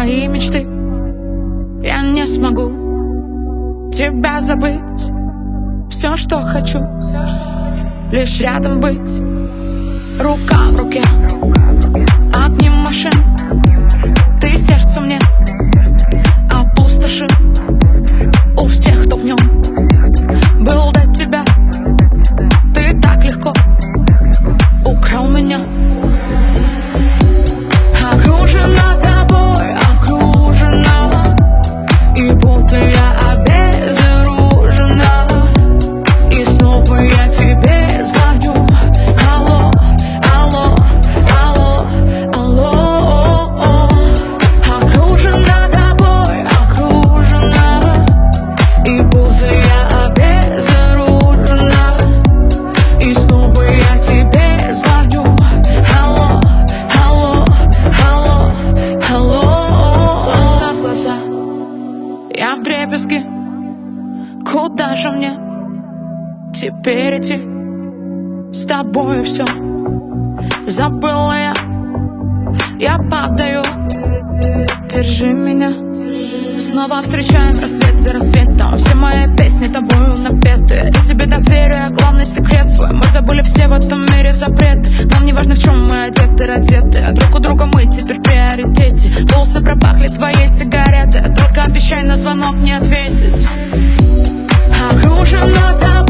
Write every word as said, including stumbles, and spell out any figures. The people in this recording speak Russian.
мои мечты. Я не смогу тебя забыть. Все, что хочу, лишь рядом быть. Рука в руке, огни машин. Ты сердце мне опустошил. У всех, кто в нем был до тебя, ты так легко украл меня. Окружена тобой, окружена, и будто я обезоружена. И снова я тебе звоню. Алло, алло, алло, алло. Окружена тобой, окружена, и будто я обезоружена. И снова я тебе звоню. Алло, алло, алло, алло. Глаза в глаза, я вдребезги. Куда же мне теперь идти? С тобою все забыла я. Я падаю, держи меня. Снова встречаем рассвет за рассветом. Все мои песни тобою напеты. И тебе доверие, главный секрет свой. Мы забыли все в этом мире запреты. Нам не важно, в чем мы одеты, раздеты. Друг у друга мы теперь в приоритете. Волосы пропахли твоей сигареты. Только обещай на звонок не ответить. Окружена тобой.